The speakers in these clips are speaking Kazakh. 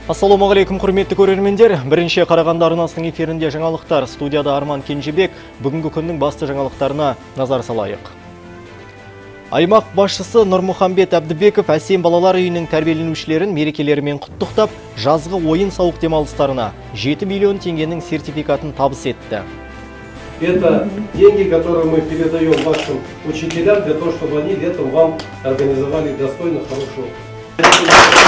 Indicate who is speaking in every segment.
Speaker 1: Ассалаумағалейкум, құрметті көрермендер. Бірінші Қарағанды арнасының эфирінде жаңалықтар. Студияда Арман Кенжебек. Бүгінгі күннің басты жаңалықтарына назар салайық. Аймақ басшысы Нұрмұхамбет Әбдібеков әсем балалар үйінің тәрбиеленушілерін мерекелерімен құттықтап, жазғы ойын-сауық демалыстарына 7 миллион теңгенің сертификатын табыс етті.
Speaker 2: Это деньги, которые мы передаем вашим учителям для того, чтобы они летом вам организовали достойно хороший отпуск.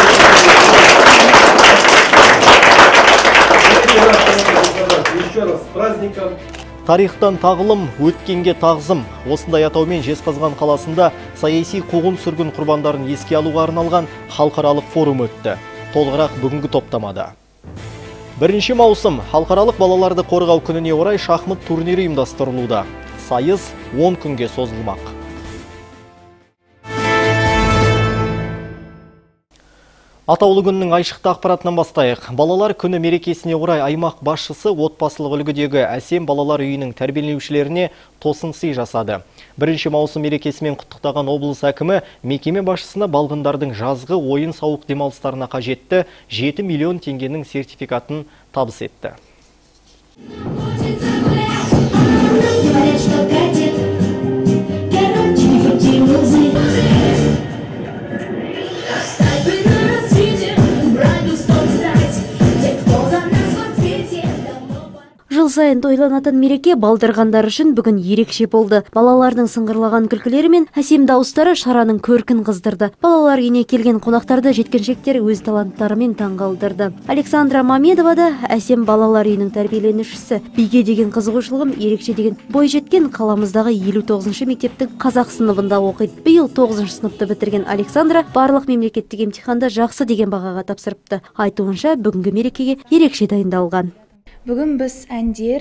Speaker 2: Еще раз с праздником.
Speaker 1: Тарихтан тағылым, өткенге тағзым. Осындай атаумен Жезқазған қаласында саяси қуғын-сүргін құрбандарын еске алуға арналған халықаралық форум өтті. Толығырақ бүгінгі топтамада. 1 маусым халықаралық балаларды қорғау күніне орай шахмат турнирі ұйымдастырылуда. Сайыс 10 күнге созылмақ. Атаулы күннің айшықты ақпаратынан бастайық. Балалар күні мерекесіне орай аймақ басшысы отбасылық үлгідегі әсем балалар үйінің тәрбиеленушілеріне тосын сый жасады. 1 маусым мерекесімен құттықтаған облыс әкімі мекеме басшысына балғындардың жазғы ойын-сауық демалыстарына қажетті 7 миллион теңгенің сертификатын табыс етті.
Speaker 3: Жыл сайын тойланатын мереке балдырғандар үшін бүгін ерекше болды. Балалардың сыңғырлаған күлкілері мен әсем дауыстары шараның көркін қыздырды. Балалар үйіне келген қонақтарды жеткіншектер өз таланттарымен таңғалдырды. Александра Мамедова да әсем балалар үйінің тәрбиеленушісі. Биге деген қызығушылығым ерекше деген бой жеткен қаламыздағы 59-шы мектептің қазақ сыныбында оқиды. Биыл 9-шы сыныпты бітірген Александра барлық мемлекеттік емтиханда жақсы деген бағаға тапсырыпты. Айтуынша бүгінгі мерекеге ерекше дайындалған.
Speaker 4: Бүгін біз әндер,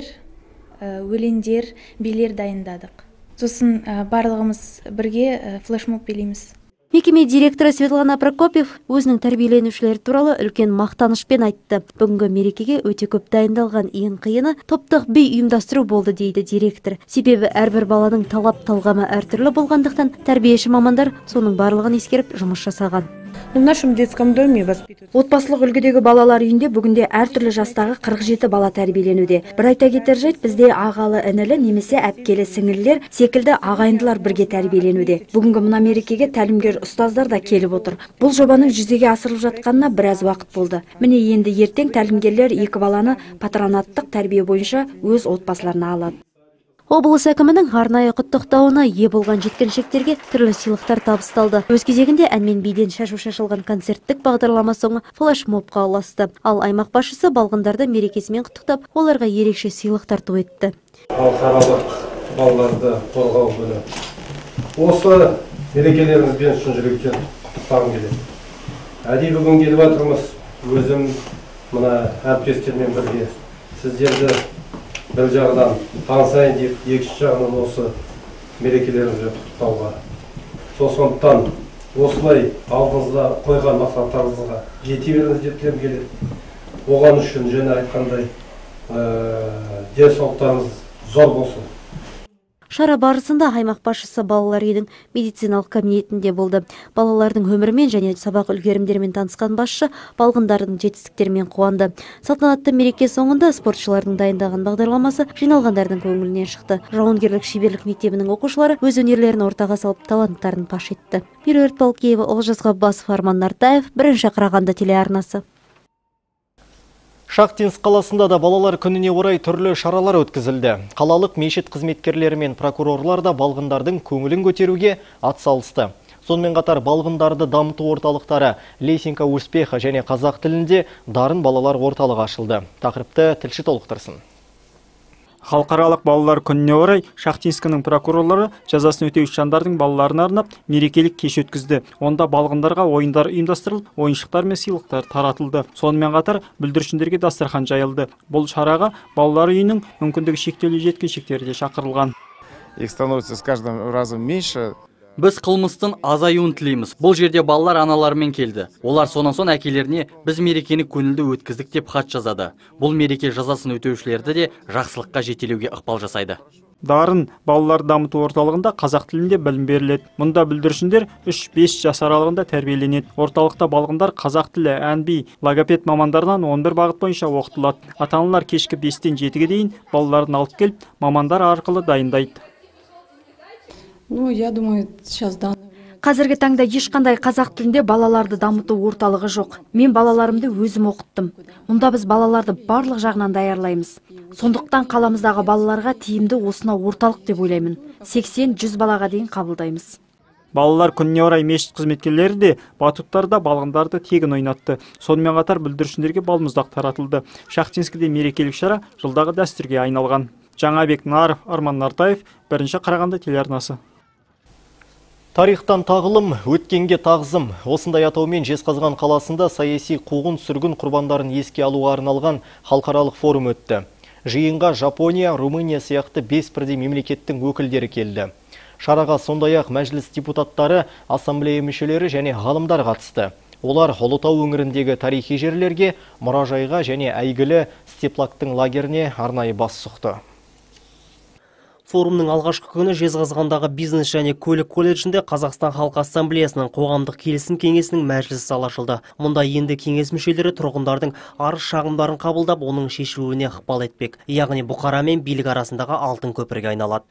Speaker 4: өлеңдер, билер дайындадық. Сосын барлығымыз бірге флешмоб билейміз.
Speaker 3: Мекеме директоры Светлана Прокопьев өзінің тәрбиеленушілері туралы үлкен мақтанышпен айтты. Бүгінгі мерекеге өте көп дайындалған, ең қиыны топтық би ұйымдастыру болды дейді директор. Себебі әрбір баланың талап-талғамы әртүрлі болғандықтан тәрбиеші мамандар соның барлығын ескеріп жұмыс жасаған.
Speaker 5: В нашем детском доме воспитывают.
Speaker 6: Отбасылық үлгідегі балалар үйінде бүгінде әртүрлі жастағы 47 бала тәрбиеленуде. Бір айта кетер жайт, бізде ағалы, інілі, немесе әпкелі сіңілілер секілді ағайындылар бірге тәрбиеленуде. Бүгінгі мына мерекеге тәлімгер ұстаздар да келіп отыр. Бұл жобаның жүзеге асырылып жатқанына біраз уақыт болды. Міне енді ертең тәлімгерлер 2 баланы патронаттық тәрбие бойынша өз отбасыларына алады.
Speaker 3: Облыс әкімінің арнайы құттықтауына ие болған жеткіншектерге түрлі сыйлықтар табысталды. Өз кезегінде ән мен биден шашу шашылған концерттік бағдарлама соңы флешмобқа ұласты. Ал аймақ басшысы балғындарды мерекесімен құттықтап, оларға ерекше сыйлықтар тарту етті.
Speaker 2: Халықаралық балаларды қорғау күні. Осы мерекелеріңізбен шын жүректен құттықтағым келеді. Әдейі бүгін келіп жатырмыз. Өзім мына әріптестермен бірге сіздерді бір жағынан танысайын деп, екінші жағынан осы мерекелерімізбен құттықтауға. Сондықтан осылай алдыңызда қойған мақсаттарыңызға жете беріңіз деп тілегім келеді. Оған үшін жаңа айтқандай денсаулықтарыңыз зор болсын.
Speaker 3: Шара барысында аймақ басшысы балалар үйінің медициналық кабинетінде болды. Балалардың өмірімен және сабақ үлгерімдерімен танысқан басшы балғындардың жетістіктерімен қуанды. Салтанатты мереке соңында спортшылардың дайындаған бағдарламасы жиналғандардың көңілінен шықты. Жауынгерлік шеберлік мектебінің оқушылары өз өнерлерін ортаға салып таланттарын паш етті. Меруерт Балкеева, Олжас Ғаббасов, Арман Нартаев, 1 Қарағанды телеарнасы.
Speaker 1: Шахтинск қаласында да балалар күніне орай түрлі шаралар өткізілді. Қалалық мешіт қызметкерлері мен прокурорлар да балғындардың көңілін көтеруге атсалысты. Сонымен қатар балғындарды дамыту орталықтары Лесенка Успеха және қазақ тілінде дарын балалар орталығы ашылды. Тақырыпты тілші толықтырсын.
Speaker 7: Халықаралық балалар күніне орай Шахтинскінің прокурорлары жазасын өтеуші жандардың балаларына арнап мерекелік кеш өткізді. Онда балғындарға ойындар ұйымдастырылып, ойыншықтар мен сыйлықтар таратылды. Сонымен қатар бүлдіршіндерге дастархан жайылды. Бұл шараға балалар үйінің мүмкіндігі шектеулі жеткіншектері де шақырылған.
Speaker 8: Их становится с каждым разом меньше.
Speaker 9: Біз қылмыстың азаюын тілейміз. Бұл жерде балалар аналарымен келді. Олар сонан соң әкелеріне біз мерекені көңілді өткіздік деп хат жазады. Бұл мереке жазасын өтеушілерді де жақсылыққа жетелеуге ықпал жасайды.
Speaker 7: Дарын балалар дамыту орталығында қазақ тілінде білім беріледі. Мұнда бүлдіршіндер 3-5 жас аралығында тәрбиеленеді. Орталықта балғындар қазақ тілі, ән-би, логопед мамандарынан 11 бағыт бойынша оқытылады. Ата-аналар кешкі 5-тен 7-ге дейін балаларын алып келіп, мамандар арқылы дайындайды.
Speaker 5: Я думаю, сейчас да.
Speaker 6: Қазіргі таңда ешқандай қазақ тілінде балаларды дамыту орталығы жоқ. Мен балаларымды өзім оқыттым. Мұнда біз балаларды барлық жағынан даярлаймыз. Сондықтан қаламыздағы балаларға тиімді осынау орталық деп ойлаймын. 80-100 балаға дейін қабылдаймыз.
Speaker 7: Балалар күніне орай мешіт қызметкерлері де батуттарда балғындарды тегін ойнатты. Сонымен қатар бүлдіршіндерге балмұздақ таратылды. Шахтинскіде мерекелік шара жылдағы дәстүрге айналған. Жаңабек Наров, Арман Нартаев, 1-ші Қарағанды телеарнасы.
Speaker 1: Тарихтан тағылым, өткенге тағзым. Осындай атаумен Жезқазған қаласында саяси қуғын-сүргін құрбандарын еске алуға арналған халықаралық форум өтті. Жиынға Жапония, Румыния сияқты 5 бірдей мемлекеттің өкілдері келді. Шараға сондай-ақ мәжіліс депутаттары, ассамблея мүшелері және ғалымдар қатысты. Олар Ұлытау өңіріндегі тарихи жерлерге, мұражайға және әйгілі Степлактың лагеріне арнайы бас сұқты.
Speaker 10: Форумның алғашқы күні Жезқазғандағы бизнес және көлік колледжінде Қазақстан Халқы Ассамблеясының қоғамдық келісім кеңесінің мәжілісі залы ашылды. Мұнда енді кеңес мүшелері тұрғындардың арыз-шағымдарын қабылдап, оның шешілуіне ықпал етпек. Яғни бұқара мен билік арасындағы алтын көпірге айналады.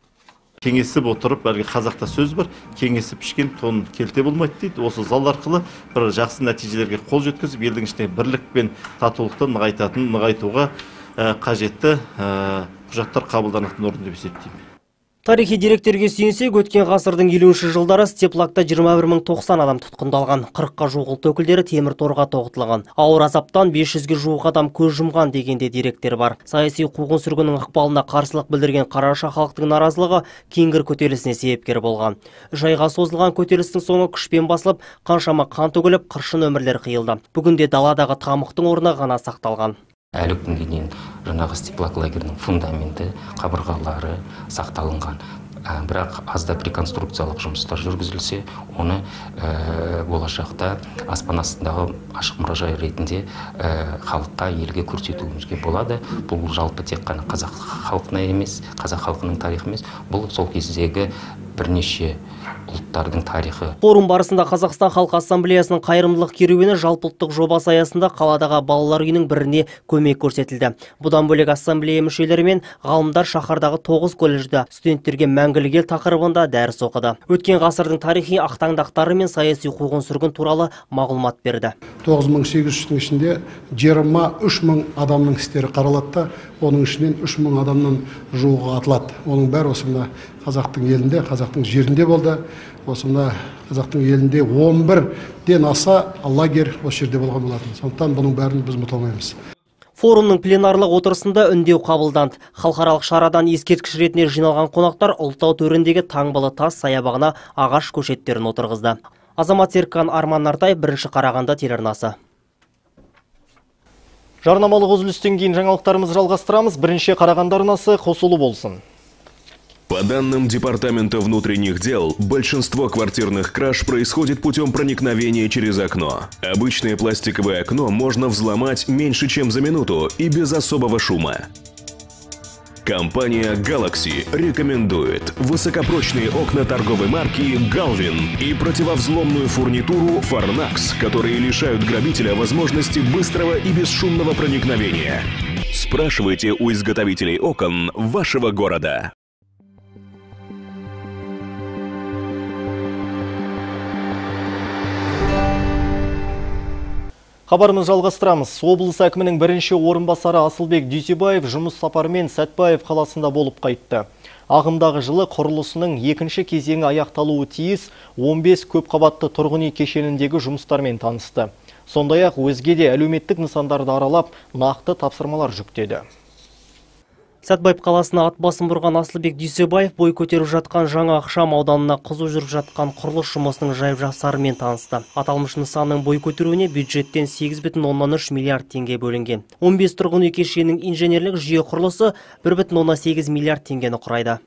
Speaker 11: Кеңесіп отырып, әлгі қазақта сөз бар, кеңесіп пішкен тон келте болмайды дейді. Осы зал арқылы бір жақсы нәтижелерге қол жеткізіп, елдің ішінде бірлік пен татулықты нығайтуға қажетті құжаттар қабылданатын орын деп есептеймін.
Speaker 10: Тарихи деректерге сүйенсек, өткен ғасырдың 50-ші жылдары Степлакта 21.090 адам тұтқындалған, 40-қа жуық ұлт өкілдері темір торға тоғытылған. Ауыр азаптан 500-ге жуық адам көз жұмған дегенде деректер бар. Саяси қуғын-сүргіннің ықпалына қарсылық білдірген Қараша халықтың наразылығы кеңгір көтерілісіне себепкер болған. 3 айға созылған көтерілістің соңы күшпен басылып, қаншама қан төгіліп, қыршын өмірлер қиылды. Бүгінде даладағы тамұқтың орны ғана сақталған.
Speaker 12: Әлі күнге дейін жаңағы Степлак лагерінің фундаменті, қабырғалары сақталынған. Бірақ азда реконструкциялық жұмыстар жүргізілсе, оны болашақта аспан астындағы ашық мұражай ретінде халыққа, елге көрсетуімізге болады. Бұл жалпы тек қана қазақ халқына емес, қазақ халқының тарихы емес, бұл сол кездегі бірнеше ұлттардың тарихы.
Speaker 10: Форум барысында Қазақстан Халқы Ассамблеясының қайырымдылық керуені жалпыұлттық жобасы аясында қаладағы балалар үйінің біріне көмек көрсетілді. Бұдан бөлек ассамблея мүшелері мен ғалымдар шаһардағы 9 колледжде студенттерге мәңгілік ел тақырыбында дәріс оқыды. Өткен ғасырдың тарихи ақтаңдақтары мен саяси қуғын-сүргін туралы мағлұмат берді.
Speaker 13: 9800-тің ішінде 23.000 адамның істері қаралады, оның ішінен 3000 адамнан жуығы атылады. Оның бәрі осында қазақтың елінде, қазақтың жерінде болды. Осында қазақтың елінде 11-ден аса лагерь осы жерде болған болатын. Сондықтан бұның бәрін біз ұмыта алмаймыз.
Speaker 10: Форумның пленарлық отырысында үндеу қабылданды. Халықаралық шарадан ескерткіш ретінде жиналған қонақтар Ұлытау төріндегі таңбалы тас саябағына ағаш көшеттерін отырғызды. Азамат Серкан, Арман Нартаев, 1-ші Қарағанды телеарнасы.
Speaker 1: Жарнамалық үзілістен кейін жаңалықтарымызды жалғастырамыз. 1-ші Қарағанды арнасы қосулы болсын.
Speaker 14: По данным Департамента внутренних дел, большинство квартирных краж происходит путем проникновения через окно. Обычное пластиковое окно можно взломать меньше, чем за минуту и без особого шума. Компания Galaxy рекомендует высокопрочные окна торговой марки Galvin и противовзломную фурнитуру Farnax, которые лишают грабителя возможности быстрого и бесшумного проникновения. Спрашивайте у изготовителей окон вашего города.
Speaker 1: Хабарымыз жалғастырамыз. Облыс әкімінің 1-ші орынбасары Асылбек Дүйсебаев жұмыс сапарымен Сәтбаев қаласында болып қайтты. Ағымдағы жылы құрылысының 2-ші кезеңі аяқталуы тиіс 15 көпқабатты тұрғын үй кешеніндегі жұмыстармен танысты. Сондай-ақ өзге де әлеуметтік нысандарды аралап, нақты тапсырмалар жүктеді.
Speaker 10: Сәтбаев қаласына ат басын бұрған Асылбек Дүйсебаев бой көтеріп жатқан жаңа Ақшам ауданына қызу жүріп жатқан құрылыс жұмысының жайып-жапсарымен танысты. Аталмыш нысанның бой көтеруіне бюджеттен 8,3 миллиард теңге бөлінген. 15 тұрғын үй кешенінің инженерлік жүйе құрылысы 1,8 миллиард теңгені құрайды.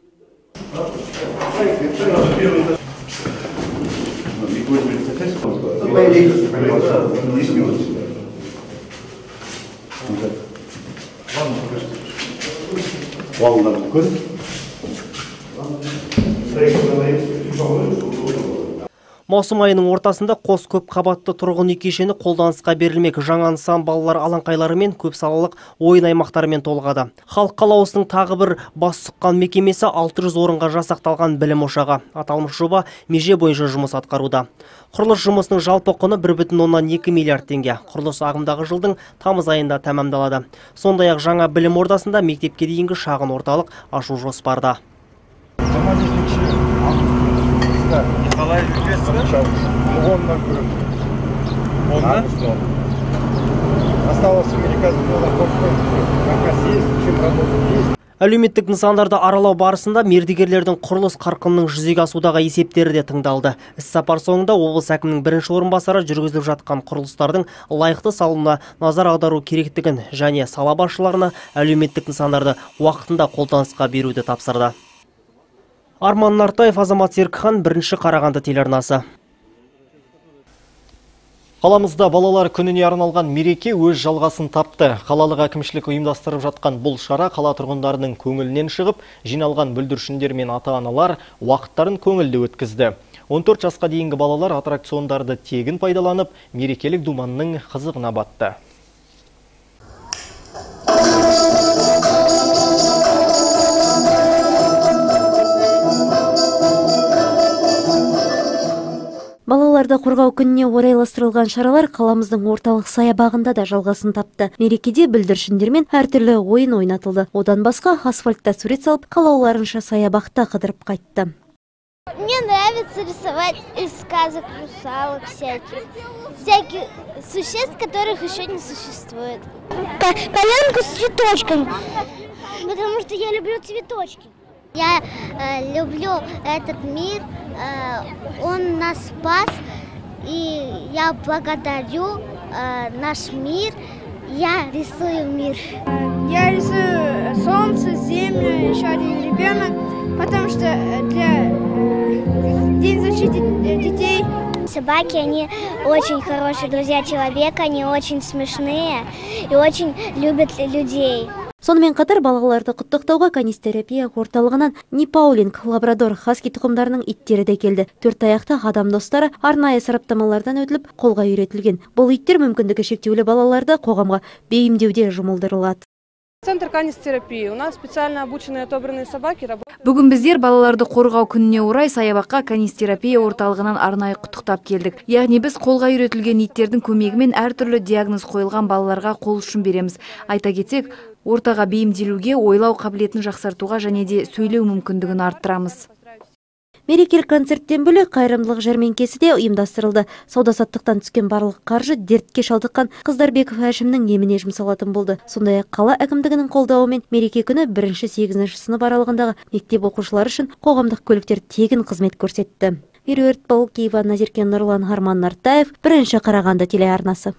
Speaker 10: Маусым айының ортасында қос көп қабатты тұрғын үй кешені қолданысқа берілмек. Жаңа нысан балалар алаңқайлары мен көп салалық ойын аймақтарымен толығады. Халық қалаусының тағы бір бас сұққан мекемесі 600 орынға жасақталған білім ошағы. Аталмыш жоба меже бойынша жұмыс атқаруда. Құрылыс жұмысының жалпы құны 1,2 миллиард теңге. Құрылыс ағымдағы жылдың тамыз айында тәмамдалады. Сондай-ақ жаңа білім ордасында мектепке дейінгі шағын орталық ашу жоспарда.
Speaker 15: Николай
Speaker 10: Әлеуметтік нысандарды аралау барысында мердігерлердің құрылыс қарқынының жүзеге асудағы есептері де тыңдалды. Іс-сапар соңында облыс әкімінің бірінші орынбасары жүргізіліп жатқан құрылыстардың лайықты салуына назар аудару керектігін және сала басшыларына әлеуметтік нысандарды уақытында қолданысқа беруді тапсырды. Арман Нартаев, Азамат Серікхан, бірінші Қарағанды телеарнасы.
Speaker 1: Қаламызда балалар күніне арналған мереке өз жалғасын тапты. Қалалық әкімшілік ұйымдастырып жатқан бұл шара қала тұрғындарының көңілінен шығып, жиналған бүлдіршіндер мен ата-аналар уақыттарын көңілді өткізді. 14 жасқа дейінгі балалар аттракциондарды тегін пайдаланып, мерекелік думанның қызығына батты.
Speaker 3: Балаларды қорғау күніне орайластырылған шаралар қаламыздың орталық саябағында да жалғасын тапты. Мерекеде бүлдіршіндермен әртүрлі ойын ойнатылды. Одан басқа асфальтта сурет салып, қалауларынша саябақта қыдырып қайтты.
Speaker 16: Мне нравится рисовать из сказок русалок всяких существ, которых еще не существует. Полянку с цветочками, потому что я люблю цветочки. Я люблю этот мир, он нас спас, и я благодарю наш мир, я рисую мир.
Speaker 17: Я рисую солнце, землю, еще один ребенок, потому что для День защиты детей.
Speaker 16: Собаки, они очень хорошие друзья человека, они очень смешные и очень любят людей.
Speaker 3: Сонымен қатар балаларды құттықтауға канистерапия орталығынан Нипаулинг, лабрадор, хаски тұқымдарының иттері де келді. 4 аяқты адам достары арнайы сараптамалардан өтіліп қолға үйретілген. Бұл иттер мүмкіндігі шектеулі балаларды қоғамға бейімдеуде жұмылдырылады.
Speaker 5: Центр канистерапии. У нас специально обученные отобранные собаки.
Speaker 18: Бүгін біздер балаларды қорғау күніне орай саябаққа канистерапия орталығынан арнайы құттықтап келдік. Яғни біз қолға үйретілген иттердің көмегімен әртүрлі диагноз қойылған балаларға қол ұшын береміз. Айта кетсек, ортаға бейімделуге, ойлау қабілетін жақсартуға және де сөйлеу мүмкіндігін арттырамыз.
Speaker 3: Мерекелік концерттен бөлек қайырымдылық жәрмеңкесі де ұйымдастырылды. Сауда-саттықтан түскен барлық қаржы дертке шалдыққан Қыздарбеков Әшімнің еміне жұмсалатын болды. Сондай-ақ қала әкімдігінің қолдауымен мереке күні 1-8 сынып аралығындағы мектеп оқушылары үшін қоғамдық көліктер тегін қызмет көрсетті. Меруерт Балкиева, Назеркен Нұрлан, Арман Нартаев, бірінші Қарағанды телеарнасы.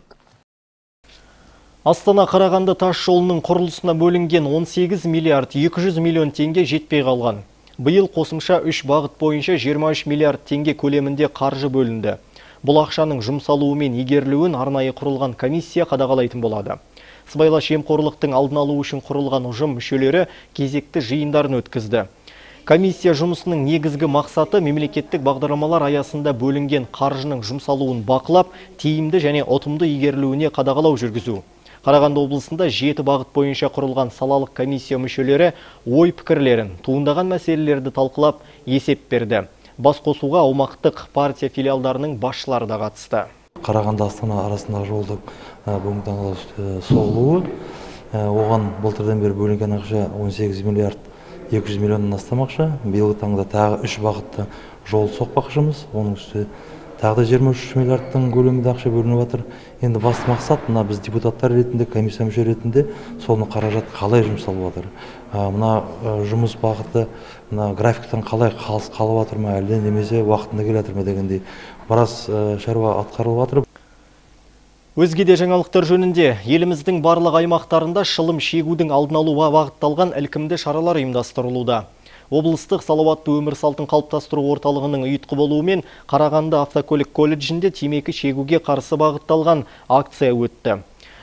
Speaker 1: Астана Қарағанды тас жолының құрылысына бөлінген 18 миллиард 200 миллион теңге жетпей қалған. Биыл қосымша 3 бағыт бойынша 23 миллиард теңге көлемінде қаржы бөлінді. Бұл ақшаның жұмсалуы мен игерілуін арнайы құрылған комиссия қадағалайтын болады. Сыбайлас жемқорлықтың алдын алу үшін құрылған ұжым мүшелері кезекті жиындарын өткізді. Комиссия жұмысының негізгі мақсаты мемлекеттік бағдарламалар аясында бөлінген қаржының жұмсалуын бақылап, тиімді және ұтымды игерілуіне қадағалау жүргізу. Қарағанды облысында 7 бағыт бойынша құрылған салалық комиссия мүшелері ой пікірлерін, туындаған мәселелерді талқылап, есеп берді. Бас қосуға аумақтық партия филиалдарының басшылары да қатысты.
Speaker 19: Қарағанды Астана арасындағы жолдың бүгінгі соғылуы, оған былтырдан бері бөлінген ақша 18 миллиард 200 миллионнан астам ақша. Биылғы таңда тағы 3 бағытта жол соқпақшымыз. Оның үсті тағы 23 миллиардтың көлемінде ақша бөлініп жатыр. Енді басты мақсат мына біз депутаттар ретінде, комиссия мүше ретінде соны қаражат қалай жұмсалып жатыр. Мына жұмыс бағыты, мына графиктен қалай қалып жатыр ма, әлде немесе уақытында келе жатыр ма дегендей біраз шаруа атқарылып жатыр.
Speaker 1: Өзге де жаңалықтар жөнінде еліміздің барлық аймақтарында шылым шегудің алдын алуға бағытталған ілкімді шаралар ұйымдастырылуда. Облыстық салауатты өмір салтын қалыптастыру орталығының ұйытқы болуымен Қарағанды автокөлік колледжінде темекі шегуге қарсы бағытталған акция өтті.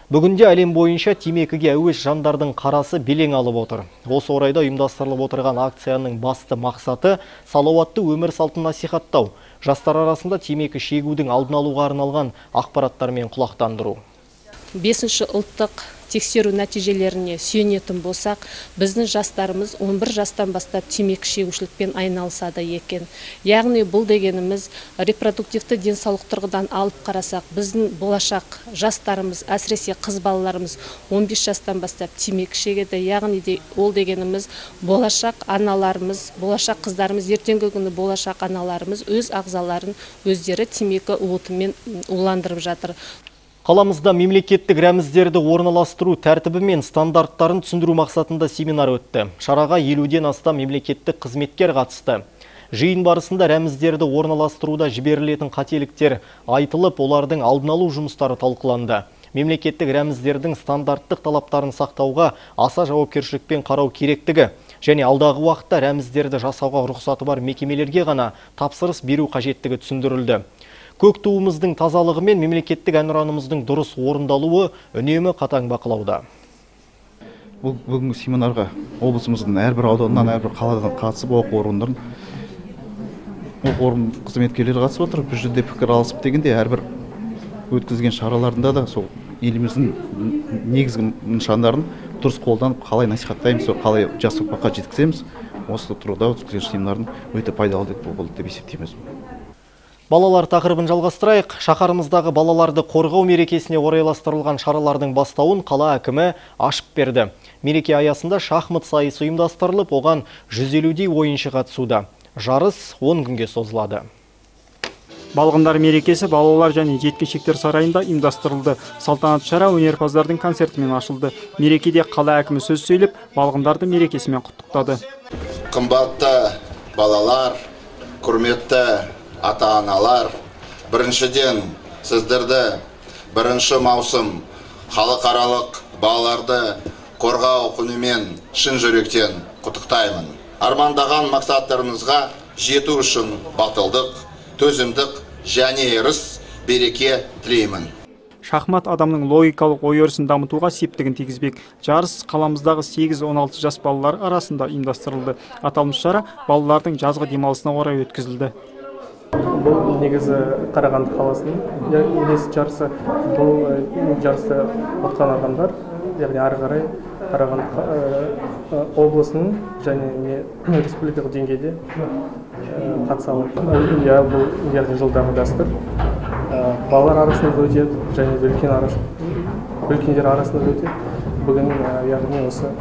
Speaker 1: Бүгінде әлем бойынша темекіге әуес жандардың қарасы белең алып отыр. Осы орайда ұйымдастырылып отырған акцияның басты мақсаты салауатты өмір салтын насихаттау, жастар арасында темекі шегудің алдын алуға арналған ақпараттармен құлақтандыру.
Speaker 20: 5-ші ұлттық тексеру нәтижелеріне сүйенетін болсақ, біздің жастарымыз 11 жастан бастап темекі шегушілікпен айналысады екен. Яғни бұл дегеніміз репродуктивті денсаулық тұрғыдан алып қарасақ, біздің болашақ жастарымыз, әсіресе қыз балаларымыз 15 жастан бастап темекі шегеді. Яғни ол дегеніміз болашақ аналарымыз, болашақ қыздарымыз, ертеңгі күні болашақ аналарымыз өз ағзаларын өздері темекі отымен уландырып жатыр.
Speaker 1: Қаламызда мемлекеттік рәміздерді орналастыру тәртібі мен стандарттарын түсіндіру мақсатында семинар өтті. Шараға 50-ден астам мемлекеттік қызметкер қатысты. Жиын барысында рәміздерді орналастыруда жіберілетін қателіктер айтылып, олардың алдын алу жұмыстары талқыланды. Мемлекеттік рәміздердің стандарттық талаптарын сақтауға аса жауапкершілікпен қарау керектігі және алдағы уақытта рәміздерді жасауға рұқсаты бар мекемелерге ғана тапсырыс беру қажеттігі түсіндірілді. Көк туымыздың тазалығы мен мемлекеттік әнұранымыздың дұрыс орындалуы үнемі қатаң бақылауда.
Speaker 21: Бүгінгі семинарға облысымыздың әрбір ауданынан, әрбір қаладан қатысып, оқу орын қызметкерлері қатысып отыр. Бұл жерде пікір алысып дегенде әрбір өткізген шараларында да сол еліміздің негізгі нышандарын дұрыс қолданып, қалай насихаттаймыз, қалай жас ұрпаққа жеткіземіз. Осы тұрғыда өткізген семинардың өте пайдалы болды деп есептейміз.
Speaker 1: Балалар тақырыбын жалғастырайық. Шаһарымыздағы балаларды қорғау мерекесіне орайластырылған шаралардың бастауын қала әкімі ашып берді. Мереке аясында шахмат сайысы ұйымдастырылып, оған 150-дей ойыншы қатысуда. Жарыс 10 күнге созылады.
Speaker 7: Балғындар мерекесі балалар және жеткіншектер сарайында ұйымдастырылды. Салтанат шара өнерпаздардың концертімен ашылды. Мерекеде қала әкімі сөз сөйлеп, балғындарды мерекесімен құттықтады.
Speaker 22: Қымбатты балалар, құрметті ата-аналар, біріншіден сіздерді 1 маусым халықаралық балаларды қорғау күнімен шын жүректен құттықтаймын. Армандаған мақсаттарыңызға жету үшін батылдық, төзімдік және ырыс береке тілеймін.
Speaker 7: Шахмат адамның логикалық ой-өрісін дамытуға септігін тигізбек. Жарыс қаламыздағы 8-16 жас балалар арасында ұйымдастырылды. Аталмыш шара балалардың жазғы демалысына орай өткізілді.
Speaker 23: Бұл негізі Қарағанды қаласының елес жарысы. Бұл жарысты ұтқан адамдар, яғни ары қарай Қарағанды облысының және республикалық деңгейде қатыса алады. Бұл яғни жылдағы дәстүр. Балалар арасында өтеді және үлкендер арасында өтеді. Бүгін яғни осы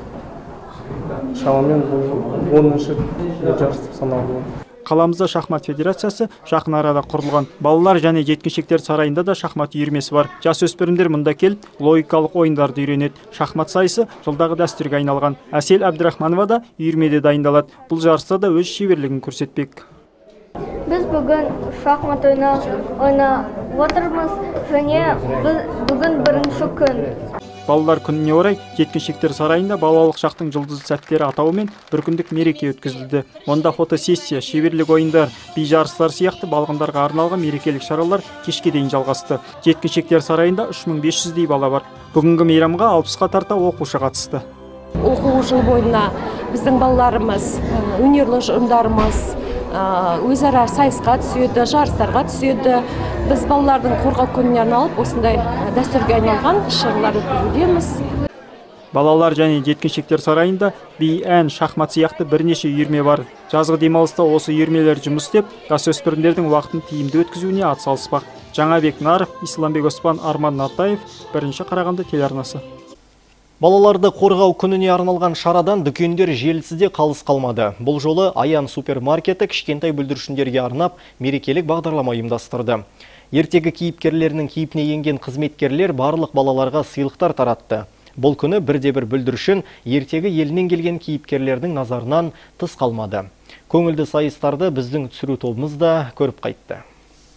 Speaker 23: шамамен бұл 10-шы жарыс саналды.
Speaker 7: Қаламызда шахмат федерациясы жақын арада құрылған. Балалар және жеткіншектер сарайында да шахмат үйірмесі бар. Жасөспірімдер мұнда келіп, логикалық ойындарды үйренеді. Шахмат сайысы жылдағы дәстүрге айналған. Әсел Әбдірахманова да үйірмеде дайындалады. Бұл жарыста да өз шеберлігін көрсетпек.
Speaker 24: Біз бүгін шахмат ойнап отырмыз және бүгін 1-ші күн.
Speaker 7: Балалар күніне орай жеткіншектер сарайында балалық шақтың жұлдызды сәттері атауымен бір күндік мереке өткізілді. Онда фотосессия, шеберлік ойындар, би жарыстар сияқты балғындарға арналған мерекелік шаралар кешке дейін жалғасты. Жеткіншектер сарайында 3500-дей бала бар. Бүгінгі мейрамға 60-қа тарта оқушы қатысты.
Speaker 25: Оқу жыл бойына біздің балаларымыз, өнерлі ұжымдарымыз өзара сайысқа түседі, жарыстарға түседі. Біз балалардың қорғау күніне арналып осындай дәстүрге айналған шаралар өткізудеміз.
Speaker 7: Балалар және жеткіншектер сарайында би, ән, шахмат сияқты бірнеше үйірме бар. Жазғы демалыста осы үйірмелер жұмыс істеп, жасөспірімдердің уақытын тиімді өткізуіне атсалыспақ. Жаңабек Наров, Исламбек Оспан, Арман Нартаев, 1-ші Қарағанды телеарнасы.
Speaker 1: Балаларды қорғау күніне арналған шарадан дүкендер желісіде қалыс қалмады. Бұл жолы Аян супермаркеті кішкентай бүлдіршіндерге арнап мерекелік бағдарлама ұйымдастырды. Ертегі кейіпкерлерінің кейіпіне енген қызметкерлер барлық балаларға сыйлықтар таратты. Бұл күні бірде-бір бүлдіршін ертегі елінен келген кейіпкерлердің назарынан тыс қалмады. Көңілді сайыстарды біздің түсіру тобымыз да көріп қайтты.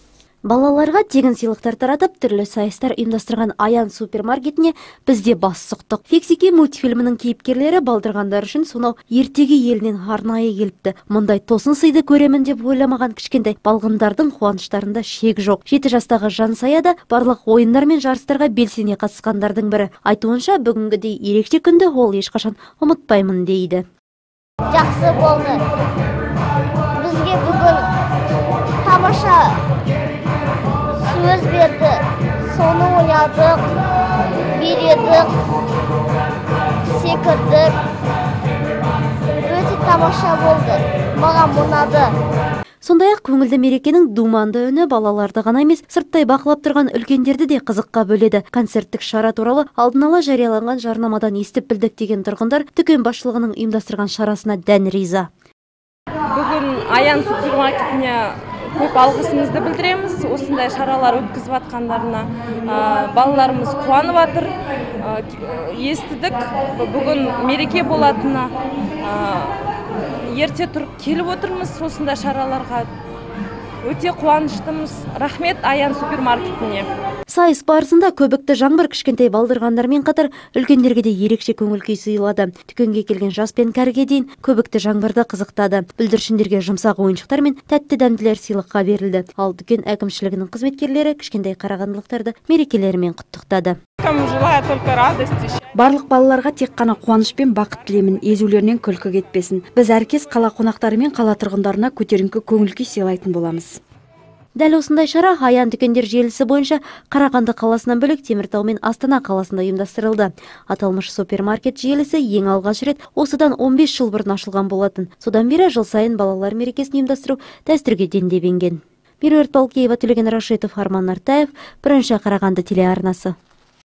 Speaker 3: Балаларға тегін сыйлықтар таратып, түрлі сайыстар ұйымдастырған Аян супермаркетіне бізде бас сұқтық. Фиксики мультфильмінің кейіпкерлері балдырғандар үшін сонау ертегі елінен арнайы келіпті. Мұндай тосын сыйды көремін деп ойламаған кішкентай балғындардың қуаныштарында шек жоқ. 7 жастағы Жансая да барлық ойындар мен жарыстарға белсене қатысқандардың бірі. Айтуынша, бүгінгідей ерекше күнді ол ешқашан ұмытпаймын дейді.
Speaker 16: Жақсы болды. Бізге бүгін тамаша сөз берді, соны ойнадық, бередік, секірдік. Өте тамаша болды, маған ұнады.
Speaker 3: Сондай-ақ көңілді мерекенің думанды үні балаларды ғана емес, сырттай бақылап тұрған үлкендерді де қызыққа бөледі. Концерттік шара туралы алдын ала жарияланған жарнамадан естіп білдік деген тұрғындар дүкен басшылығының ұйымдастырған шарасына дән риза.
Speaker 2: Бүгін Аян супермаркетіне көп алғысымызды білдіреміз. Осындай шаралар өткізіп жатқандарына балаларымыз қуанып жатыр. Естідік, бүгін мереке болатынына ерте тұрып келіп отырмыз осындай шараларға. Өте қуаныштымыз. Рахмет Аян супермаркетіне.
Speaker 3: Сайыс барысында көбікті жаңбыр кішкентай балдырғандармен қатар үлкендерге де ерекше көңіл күй сыйлады. Дүкенге келген жас пен кәріге дейін көбікті жаңбырды қызықтады. Бүлдіршіндерге жұмсақ ойыншықтар мен тәтті дәмділер сыйлыққа берілді. Ал дүкен әкімшілігінің қызметкерлері кішкентай қарағандылықтарды мерекелерімен құттықтады.
Speaker 4: Барлық балаларға тек қана қуаныш пен бақыт тілеймін, езулерінен күлкі кетпесін. Біз әркез қала қонақтары мен қала тұрғындарына көтеріңкі көңіл күй сыйлайтын боламыз.
Speaker 3: Дәл осындай шара Аян дүкендер желісі бойынша Қарағанды қаласынан бөлек Теміртау мен Астана қаласында ұйымдастырылды. Аталмыш супермаркет желісі ең алғаш рет осыдан 15 жыл бұрын ашылған болатын. Содан бері жыл сайын балалар мерекесін ұйымдастыру дәстүрге дендеп енген. Меруерт Балкеева, Төлеген Рашитов, Арман Нартаев, бірінші Қарағанды телеарнасы.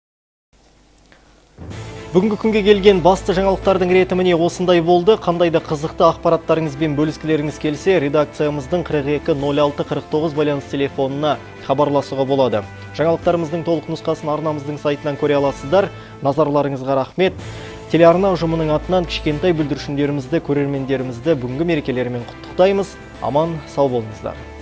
Speaker 1: Бүгінгі күнге келген басты жаңалықтардың ретіміне осындай болды. Қандай да қызықты ақпараттарыңызбен бөліскілеріңіз келсе, редакциямыздың 42-06-49 байланыс телефонына хабарласуға болады. Жаңалықтарымыздың толық нұсқасын арнамыздың сайтынан көре аласыздар. Назарларыңызға рахмет. Телеарна ұжымының атынан кішкентай бүлдіршіндерімізді, көрермендерімізді бүгінгі мерекелерімен құттықтаймыз. Аман, сау болыңыздар.